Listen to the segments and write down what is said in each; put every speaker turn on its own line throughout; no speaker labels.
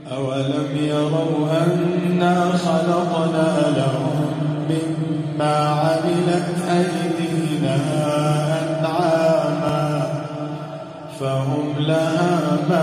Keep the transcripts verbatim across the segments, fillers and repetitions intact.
أولم يروا أنا خلقنا لهم مما عملت أيدينا أنعاما فهم لها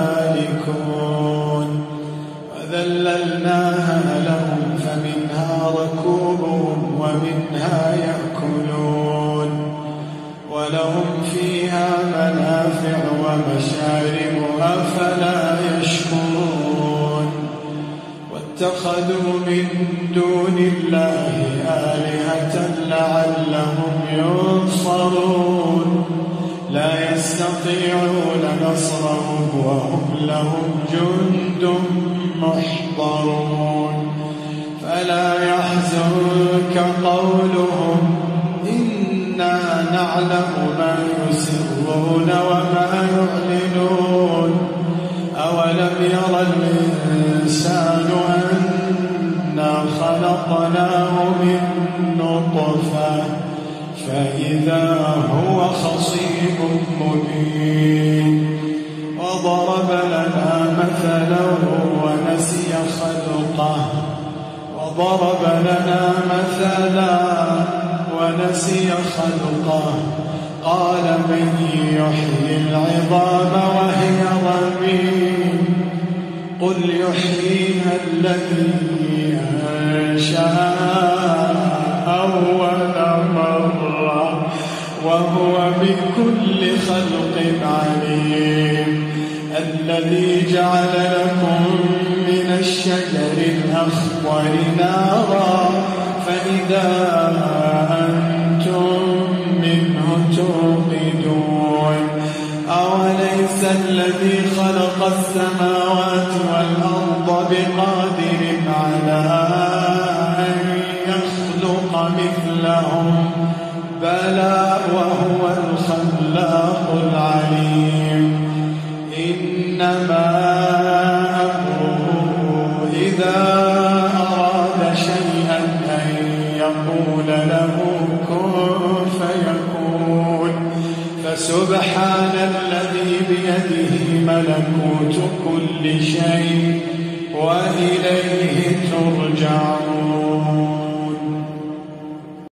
مالكون وذللناها لهم فمنها ركوبهم ومنها يأكلون ولهم فيها منافع ومشارب أفلا يشكرون واتخذوا من دون الله آلهة لعلهم ينصرون لا يستطيعون نصرهم وهم لهم جند محضرون فلا يحزنك قولهم إنا نعلم ما يسرون وما يعلنون أولم يرى الإنسان أنا خلقناه من نطفة فإذا هو خصيم مبين وضرب لنا مثلا ونسي خلقه وضرب لنا مثلا ونسي خلقه قال من يحيي العظام وهي رميم قل يحييها الذي أنشأها أول مرة وهو بكل خلق عليم الذي جعل لكم من الشجر الأخضر نارا فإذا أنتم منه توقدون أوليس الذي خلق السماوات والأرض بقادر على أن يخلق مثلهم بلى وهو الخلاق العليم إنما أمره إذا أراد شيئا أن يقول له كن فيكون فسبحان الذي بيده ملكوت كل شيء وإليه ترجعون.